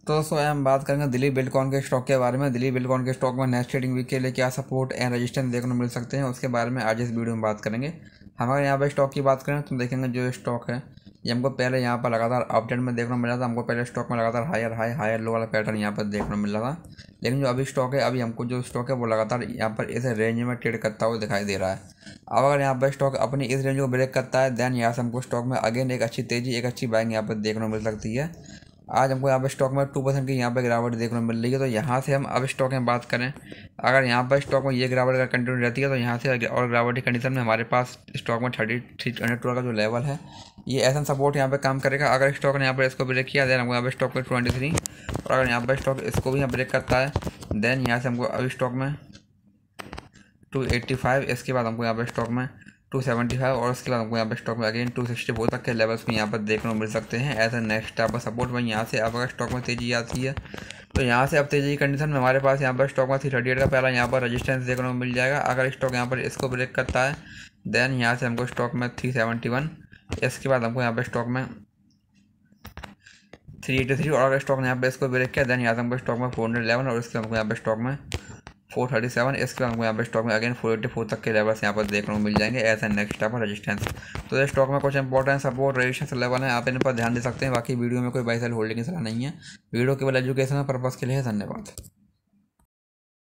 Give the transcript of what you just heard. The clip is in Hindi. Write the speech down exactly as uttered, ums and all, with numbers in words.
तो दोस्तों हम बात करेंगे दिल्ली बिल्डकॉन के स्टॉक के बारे में। दिल्ली बिल्डकॉन के स्टॉक में नेक्स्ट ट्रेडिंग वीक के लिए क्या सपोर्ट एंड रेजिस्टेंस देखने को मिल सकते हैं, उसके बारे में आज इस वीडियो में बात करेंगे। हमारे यहाँ पे स्टॉक की बात करें तो देखेंगे जो स्टॉक है ये हमको पहले यहाँ पर लगातार अपडेट में देखने को मिला था। हमको पहले स्टॉक में लगातार हायर हाई हायर लो वाला पैटर्न यहाँ पर देखने को मिल रहा था, लेकिन जो अभी स्टॉक है अभी हमको जो स्टॉक है वो लगातार यहाँ पर इस रेंज में ट्रेड करता हुआ दिखाई दे रहा है। अब अगर यहाँ पर स्टॉक अपनी इस रेंज को ब्रेक करता है देन यहाँ से हमको स्टॉक में अगेन एक अच्छी तेज़ी एक अच्छी बाइंग यहाँ पर देखने को मिल सकती है। आज हमको यहाँ पर स्टॉक में टू परसेंट की यहाँ पर गिरावट देखने को मिल रही है। तो यहाँ से हम अब स्टॉक में बात करें, अगर यहाँ पर स्टॉक में ये गिरावट अगर कंटिन्यू रहती है तो यहाँ से और गिरावट की कंडीशन में हमारे पास स्टॉक में थर्टी थ्री हंड्रेड का जो लेवल है ये ऐसा सपोर्ट यहाँ पे काम करेगा। अगर स्टॉक ने यहाँ पर इसको ब्रेक किया देन हमको यहाँ पर स्टॉक में ट्वेंटी थ्री और अगर यहाँ पर स्टॉक इसको भी यहाँ ब्रेक करता है देन यहाँ से हमको अभी स्टॉक में टू एट्टी फाइव, इसके बाद हमको यहाँ पर स्टॉक में टू सेवेंटी फाइव और उसके बाद हमको यहाँ पर स्टॉक में अगेन टू सिक्सटी फोर तक के लेवल्स भी यहाँ पर देखने को मिल सकते हैं एज अ नेक्स्ट यहाँ पर सपोर्ट में। यहाँ से अब अगर स्टॉक में तेज़ी आती है तो यहाँ से अब तेज़ी की कंडीशन में हमारे पास यहाँ पर स्टॉक में थ्री थर्टी एट का पहला यहाँ पर रजिस्टेंस देखने को मिल जाएगा। अगर स्टॉक यहाँ पर इसको ब्रेक करता है देन यहाँ से हमको स्टॉक में थ्री सेवेंटी वन, इसके बाद हमको यहाँ पर स्टॉक में थ्री एटी थ्री और अगर स्टॉक ने यहाँ पर इसको ब्रेक किया देन यहाँ से हमको स्टॉक में फोर हंड्रेड इलेवन और इसके हमको यहाँ पर स्टॉक में फोर थर्टी सेवन, इसके बाद हमको यहाँ पे स्टॉक में अगेन फोर एटी फोर तक के लेवल्स यहाँ पर देखने को मिल जाएंगे as a next type resistance. तो ये स्टॉक में कुछ इंपॉर्टेंट सपोर्ट रेजिस्टेंस लेवल है, आप इन पर ध्यान दे सकते हैं। बाकी वीडियो में कोई बाई सेल होल्डिंग की सलाह नहीं है, वीडियो केवल एजुकेशनल पर्पज़ के लिए है। धन्यवाद।